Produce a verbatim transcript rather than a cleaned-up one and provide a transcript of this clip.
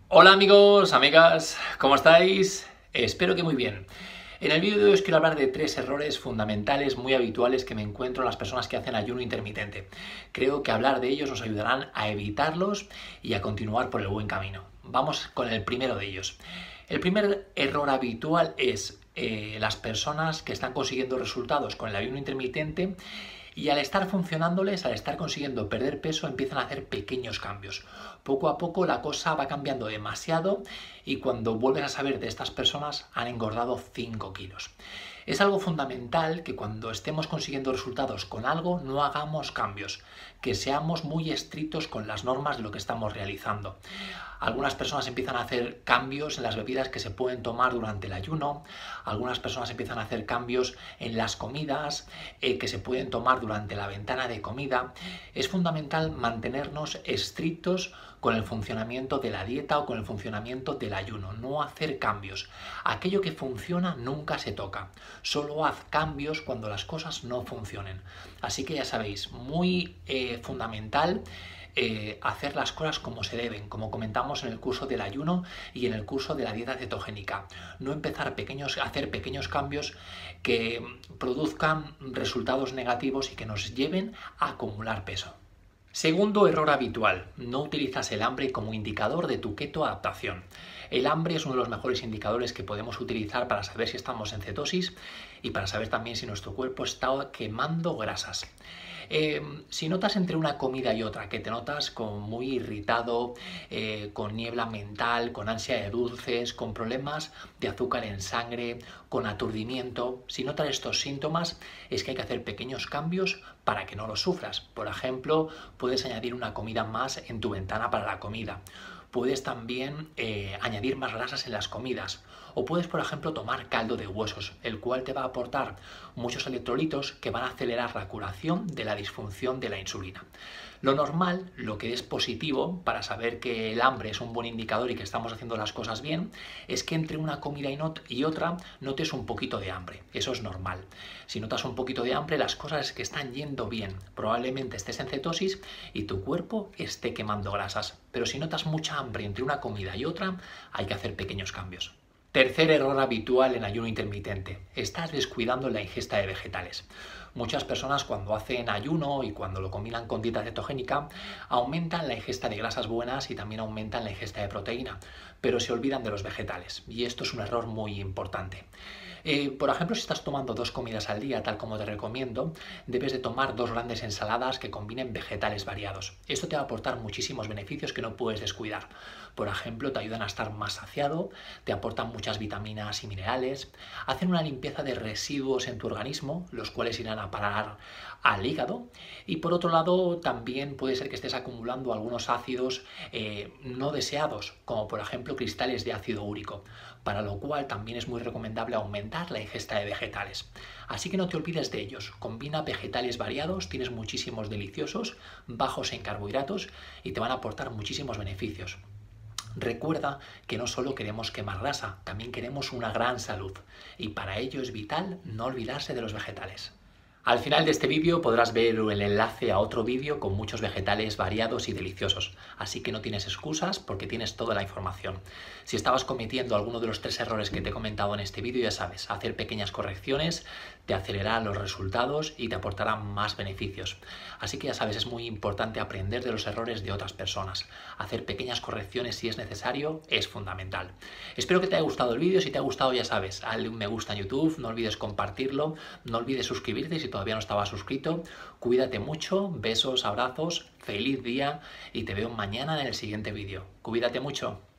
Hola amigos, amigas, ¿cómo estáis? Espero que muy bien. En el vídeo de hoy os quiero hablar de tres errores fundamentales muy habituales que me encuentro en las personas que hacen ayuno intermitente. Creo que hablar de ellos nos ayudarán a evitarlos y a continuar por el buen camino. Vamos con el primero de ellos. El primer error habitual es eh, las personas que están consiguiendo resultados con el ayuno intermitente y al estar funcionándoles, al estar consiguiendo perder peso, empiezan a hacer pequeños cambios. Poco a poco la cosa va cambiando demasiado y cuando vuelves a saber de estas personas han engordado cinco kilos. Es algo fundamental que cuando estemos consiguiendo resultados con algo no hagamos cambios, que seamos muy estrictos con las normas de lo que estamos realizando. Algunas personas empiezan a hacer cambios en las bebidas que se pueden tomar durante el ayuno, algunas personas empiezan a hacer cambios en las comidas eh, que se pueden tomar durante la ventana de comida. Es fundamental mantenernos estrictos con el funcionamiento de la dieta o con el funcionamiento del ayuno, no hacer cambios. Aquello que funciona nunca se toca, solo haz cambios cuando las cosas no funcionen. Así que ya sabéis, muy eh, fundamental Eh, hacer las cosas como se deben, como comentamos en el curso del ayuno y en el curso de la dieta cetogénica. No empezar pequeños, a hacer pequeños cambios que produzcan resultados negativos y que nos lleven a acumular peso. Segundo error habitual, no utilizas el hambre como indicador de tu keto adaptación. El hambre es uno de los mejores indicadores que podemos utilizar para saber si estamos en cetosis y para saber también si nuestro cuerpo está quemando grasas. Eh, si notas entre una comida y otra que te notas como muy irritado, eh, con niebla mental, con ansia de dulces, con problemas de azúcar en sangre, con aturdimiento, si notas estos síntomas es que hay que hacer pequeños cambios para que no los sufras. Por ejemplo, puedes añadir una comida más en tu ventana para la comida. Puedes también eh, añadir más grasas en las comidas. O puedes, por ejemplo, tomar caldo de huesos, el cual te va a aportar muchos electrolitos que van a acelerar la curación de la disfunción de la insulina. Lo normal, lo que es positivo para saber que el hambre es un buen indicador y que estamos haciendo las cosas bien, es que entre una comida y, not y otra notes un poquito de hambre. Eso es normal. Si notas un poquito de hambre, las cosas es que están yendo bien. Probablemente estés en cetosis y tu cuerpo esté quemando grasas. Pero si notas mucha hambre entre una comida y otra, hay que hacer pequeños cambios. Tercer error habitual en ayuno intermitente. Estás descuidando la ingesta de vegetales. Muchas personas cuando hacen ayuno y cuando lo combinan con dieta cetogénica aumentan la ingesta de grasas buenas y también aumentan la ingesta de proteína, pero se olvidan de los vegetales y esto es un error muy importante. Eh, por ejemplo, si estás tomando dos comidas al día, tal como te recomiendo, debes de tomar dos grandes ensaladas que combinen vegetales variados. Esto te va a aportar muchísimos beneficios que no puedes descuidar. Por ejemplo, te ayudan a estar más saciado, te aportan muchas vitaminas y minerales, hacen una limpieza de residuos en tu organismo, los cuales irán a parar al hígado, y por otro lado también puede ser que estés acumulando algunos ácidos eh, no deseados, como por ejemplo cristales de ácido úrico, para lo cual también es muy recomendable aumentar la ingesta de vegetales. Así que no te olvides de ellos, combina vegetales variados, tienes muchísimos deliciosos, bajos en carbohidratos y te van a aportar muchísimos beneficios. Recuerda que no solo queremos quemar grasa, también queremos una gran salud y para ello es vital no olvidarse de los vegetales. Al final de este vídeo podrás ver el enlace a otro vídeo con muchos vegetales variados y deliciosos, así que no tienes excusas porque tienes toda la información. Si estabas cometiendo alguno de los tres errores que te he comentado en este vídeo, ya sabes, hacer pequeñas correcciones te acelerará los resultados y te aportará más beneficios. Así que ya sabes, es muy importante aprender de los errores de otras personas. Hacer pequeñas correcciones si es necesario es fundamental. Espero que te haya gustado el vídeo, si te ha gustado ya sabes, dale un me gusta en YouTube, no olvides compartirlo, no olvides suscribirte si todavía no estabas suscrito. Cuídate mucho, besos, abrazos, feliz día y te veo mañana en el siguiente vídeo. Cuídate mucho.